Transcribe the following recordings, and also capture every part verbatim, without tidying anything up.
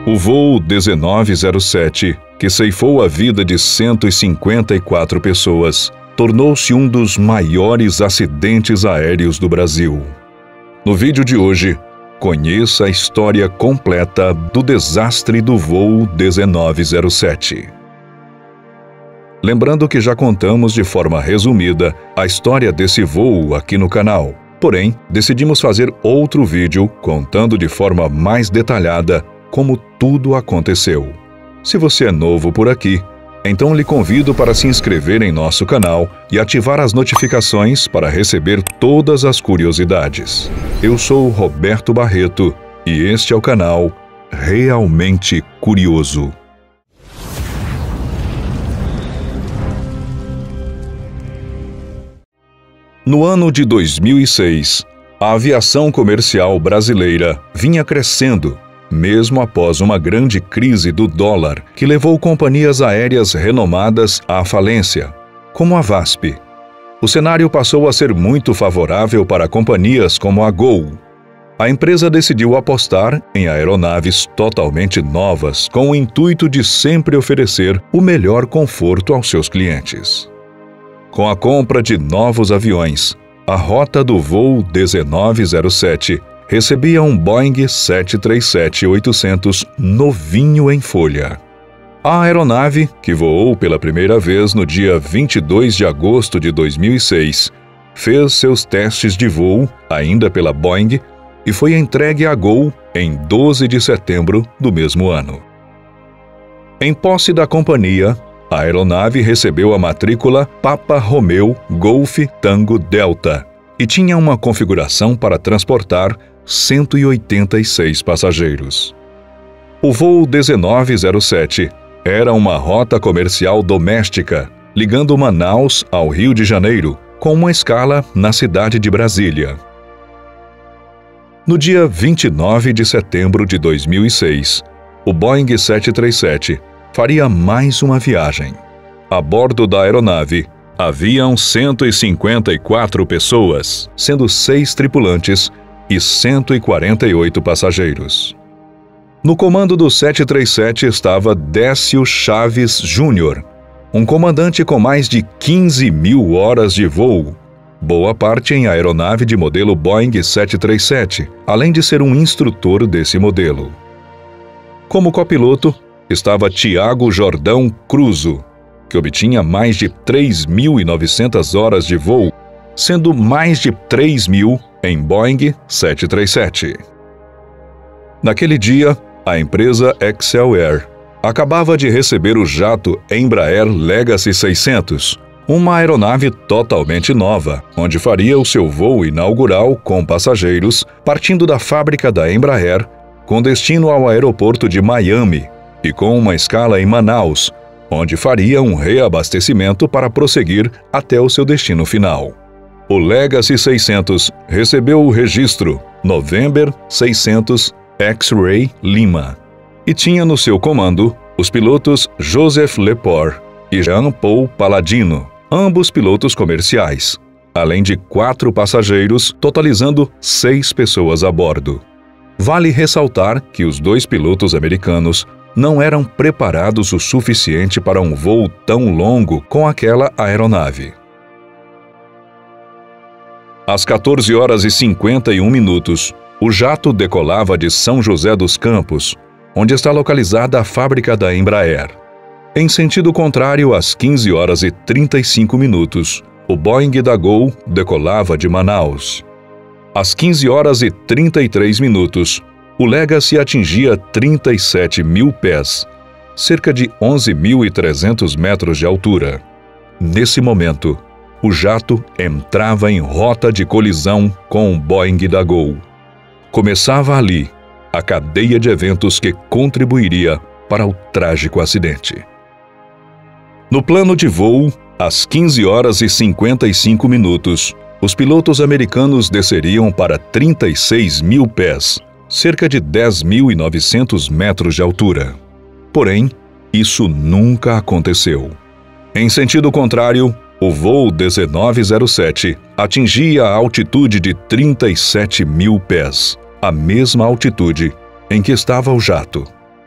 O voo dezenove zero sete, que ceifou a vida de cento e cinquenta e quatro pessoas, tornou-se um dos maiores acidentes aéreos do Brasil. No vídeo de hoje, conheça a história completa do desastre do voo dezenove zero sete. Lembrando que já contamos de forma resumida a história desse voo aqui no canal. Porém, decidimos fazer outro vídeo contando de forma mais detalhada como tudo aconteceu. Se você é novo por aqui, então lhe convido para se inscrever em nosso canal e ativar as notificações para receber todas as curiosidades. Eu sou Roberto Barreto e este é o canal Realmente Curioso. No ano de dois mil e seis, a aviação comercial brasileira vinha crescendo, mesmo após uma grande crise do dólar que levou companhias aéreas renomadas à falência, como a VASP. O cenário passou a ser muito favorável para companhias como a Gol. A empresa decidiu apostar em aeronaves totalmente novas com o intuito de sempre oferecer o melhor conforto aos seus clientes. Com a compra de novos aviões, a rota do voo dezenove zero sete recebia um Boeing sete três sete oitocentos novinho em folha. A aeronave, que voou pela primeira vez no dia vinte e dois de agosto de dois mil e seis, fez seus testes de voo ainda pela Boeing e foi entregue à Gol em doze de setembro do mesmo ano. Em posse da companhia, a aeronave recebeu a matrícula Papa Romeu Golf Tango Delta e tinha uma configuração para transportar cento e oitenta e seis passageiros. O voo dezenove zero sete era uma rota comercial doméstica, ligando Manaus ao Rio de Janeiro, com uma escala na cidade de Brasília. No dia vinte e nove de setembro de dois mil e seis, o Boeing sete três sete faria mais uma viagem. A bordo da aeronave, haviam cento e cinquenta e quatro pessoas, sendo seis tripulantes e cento e quarenta e oito passageiros. No comando do sete três sete estava Décio Chaves Júnior, um comandante com mais de quinze mil horas de voo, boa parte em aeronave de modelo Boeing sete três sete, além de ser um instrutor desse modelo. Como copiloto, estava Tiago Jordão Cruzo, que obtinha mais de três mil e novecentas horas de voo, sendo mais de três mil em Boeing sete três sete. Naquele dia, a empresa Excel Air acabava de receber o jato Embraer Legacy seiscentos, uma aeronave totalmente nova, onde faria o seu voo inaugural com passageiros partindo da fábrica da Embraer, com destino ao aeroporto de Miami e com uma escala em Manaus, onde faria um reabastecimento para prosseguir até o seu destino final. O Legacy seiscentos recebeu o registro November seiscentos X-Ray Lima e tinha no seu comando os pilotos Joseph Lepore e Jean-Paul Paladino, ambos pilotos comerciais, além de quatro passageiros, totalizando seis pessoas a bordo. Vale ressaltar que os dois pilotos americanos não eram preparados o suficiente para um voo tão longo com aquela aeronave. Às quatorze horas e cinquenta e um minutos, o jato decolava de São José dos Campos, onde está localizada a fábrica da Embraer. Em sentido contrário, às quinze horas e trinta e cinco minutos, o Boeing da Gol decolava de Manaus. Às quinze horas e trinta e três minutos, o Legacy atingia trinta e sete mil pés, cerca de onze mil e trezentos metros de altura. Nesse momento, o jato entrava em rota de colisão com o Boeing da Gol. Começava ali a cadeia de eventos que contribuiria para o trágico acidente. No plano de voo, às quinze horas e cinquenta e cinco minutos, os pilotos americanos desceriam para trinta e seis mil pés, cerca de dez mil e novecentos metros de altura. Porém, isso nunca aconteceu. Em sentido contrário, o voo dezenove zero sete atingia a altitude de trinta e sete mil pés, a mesma altitude em que estava o jato.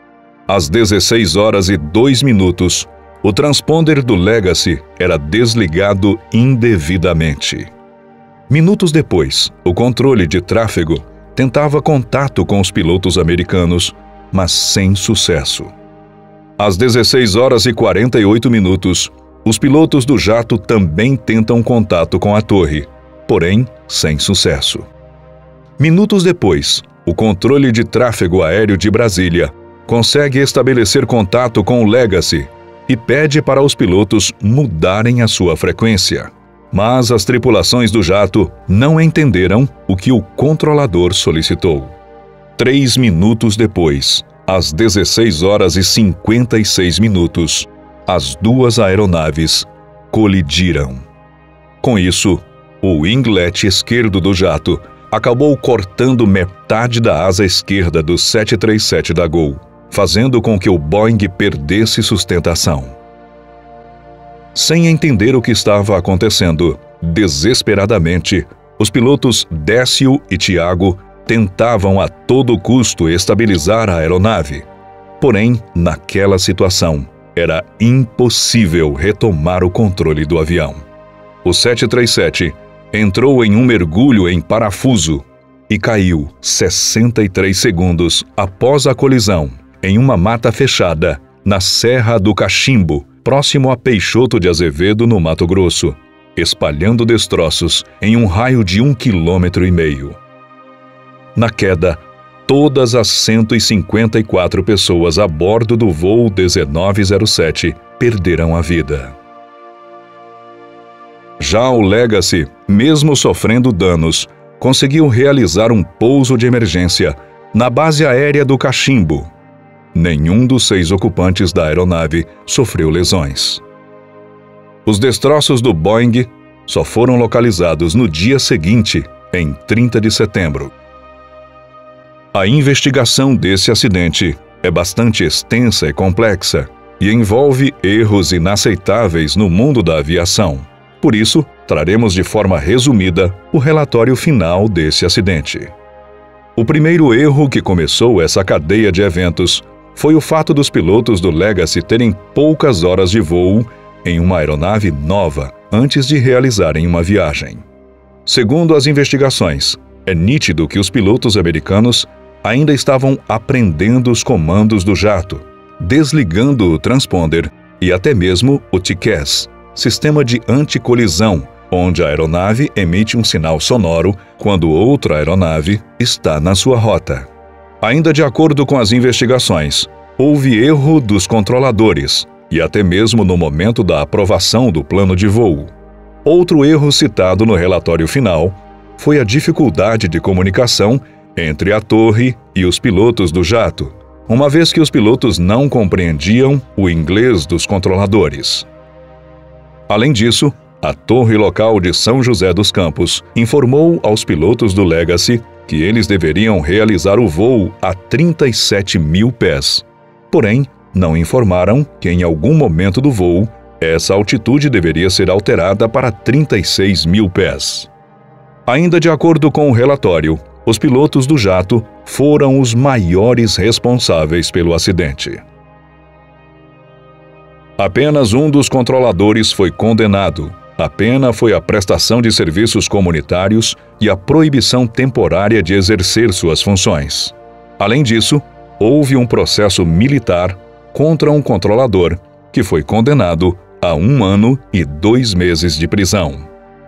Às dezesseis horas e dois minutos, o transponder do Legacy era desligado indevidamente. Minutos depois, o controle de tráfego tentava contato com os pilotos americanos, mas sem sucesso. Às dezesseis horas e quarenta e oito minutos, os pilotos do jato também tentam contato com a torre, porém sem sucesso. Minutos depois, o controle de tráfego aéreo de Brasília consegue estabelecer contato com o Legacy e pede para os pilotos mudarem a sua frequência. Mas as tripulações do jato não entenderam o que o controlador solicitou. Três minutos depois, às dezesseis horas e cinquenta e seis minutos, as duas aeronaves colidiram. Com isso, o winglet esquerdo do jato acabou cortando metade da asa esquerda do sete três sete da Gol, fazendo com que o Boeing perdesse sustentação. Sem entender o que estava acontecendo, desesperadamente, os pilotos Décio e Tiago tentavam a todo custo estabilizar a aeronave. Porém, naquela situação, era impossível retomar o controle do avião. O sete três sete entrou em um mergulho em parafuso e caiu sessenta e três segundos após a colisão em uma mata fechada na Serra do Cachimbo, próximo a Peixoto de Azevedo, no Mato Grosso, espalhando destroços em um raio de um quilômetro e meio. Na queda, todas as cento e cinquenta e quatro pessoas a bordo do voo dezenove zero sete perderam a vida. Já o Legacy, mesmo sofrendo danos, conseguiu realizar um pouso de emergência na base aérea do Cachimbo. Nenhum dos seis ocupantes da aeronave sofreu lesões. Os destroços do Boeing só foram localizados no dia seguinte, em trinta de setembro. A investigação desse acidente é bastante extensa e complexa e envolve erros inaceitáveis no mundo da aviação. Por isso, traremos de forma resumida o relatório final desse acidente. O primeiro erro que começou essa cadeia de eventos foi o fato dos pilotos do Legacy terem poucas horas de voo em uma aeronave nova antes de realizarem uma viagem. Segundo as investigações, é nítido que os pilotos americanos ainda estavam aprendendo os comandos do jato, desligando o transponder e até mesmo o T C A S, sistema de anticolisão, onde a aeronave emite um sinal sonoro quando outra aeronave está na sua rota. Ainda de acordo com as investigações, houve erro dos controladores e até mesmo no momento da aprovação do plano de voo. Outro erro citado no relatório final foi a dificuldade de comunicação entre a torre e os pilotos do jato, uma vez que os pilotos não compreendiam o inglês dos controladores. Além disso, a torre local de São José dos Campos informou aos pilotos do Legacy que eles deveriam realizar o voo a trinta e sete mil pés. Porém, não informaram que em algum momento do voo, essa altitude deveria ser alterada para trinta e seis mil pés. Ainda de acordo com o relatório, os pilotos do jato foram os maiores responsáveis pelo acidente. Apenas um dos controladores foi condenado. A pena foi a prestação de serviços comunitários e a proibição temporária de exercer suas funções. Além disso, houve um processo militar contra um controlador, que foi condenado a um ano e dois meses de prisão.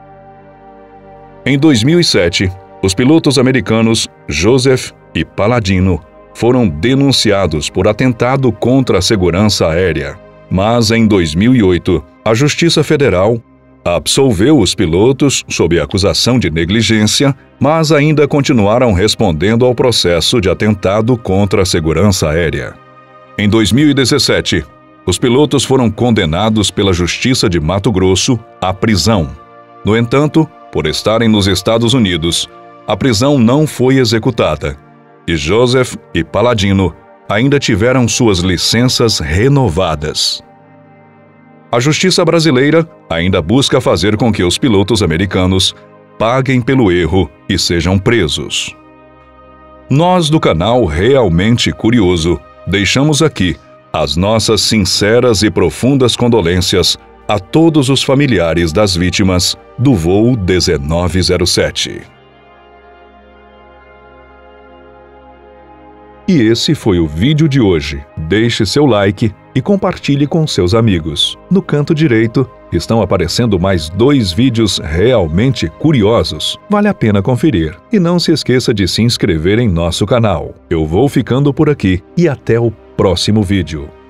Em dois mil e sete, os pilotos americanos Joseph e Palladino foram denunciados por atentado contra a segurança aérea. Mas em dois mil e oito, a Justiça Federal absolveu os pilotos sob acusação de negligência, mas ainda continuaram respondendo ao processo de atentado contra a segurança aérea. Em dois mil e dezessete, os pilotos foram condenados pela Justiça de Mato Grosso à prisão. No entanto, por estarem nos Estados Unidos, a prisão não foi executada, e Joseph e Palladino ainda tiveram suas licenças renovadas. A justiça brasileira ainda busca fazer com que os pilotos americanos paguem pelo erro e sejam presos. Nós do canal Realmente Curioso Deixamos aqui as nossas sinceras e profundas condolências a todos os familiares das vítimas do voo dezenove zero sete. E esse foi o vídeo de hoje. Deixe seu like e compartilhe com seus amigos. No canto direito estão aparecendo mais dois vídeos realmente curiosos. Vale a pena conferir. E não se esqueça de se inscrever em nosso canal. Eu vou ficando por aqui e até o próximo vídeo.